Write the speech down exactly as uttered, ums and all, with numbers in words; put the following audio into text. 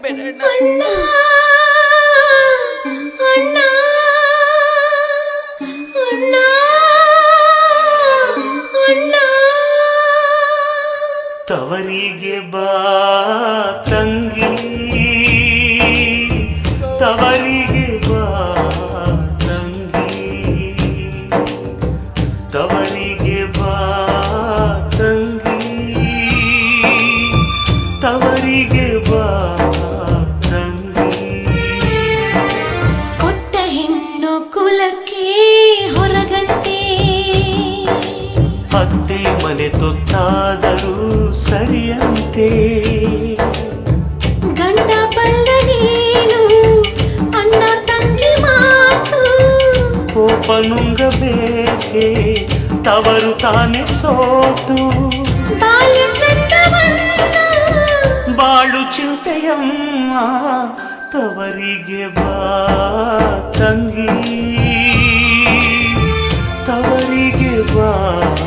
ಹೋಗ್ಬೇಡ ಅಣ್ಣ ಅಣ್ಣ ಅಣ್ಣ ಅಣ್ಣ ತವರಿಗೆ ಬಾ ತಂಗಿ ತವರಿಗೆ ಬಾ ತಂಗಿ ತವರಿಗೆ ಬಾ ತಂಗಿ ತವರಿಗೆ ಬಾ ತಂಗಿ ಕೊಟ್ಟ ಹೆಣ್ಣು ಕುಲಕ್ಕೆ ಹೊರಗಂತೆ ಅತ್ತೆ ಮನೆ ತೊತ್ತಾದರೂ ಸರಿಯಂತೆ ಗಂಡ ಬಲ್ಲ ನೀನು ಅಣ್ಣ ತಂಗಿ ಮಾತು ಕೋಪ ನುಂಗಬೇಕೆ ತವರು ತಾನೆ ಸೋತು ಬಾಲ್ಯ ಚಂದವನ್ನ ಬಾಳು ಚಿಂತೆಯಮ್ಮ ತವರಿಗೆ ಬಾ ತಂಗಿ ತವರಿಗೆ ಬಾ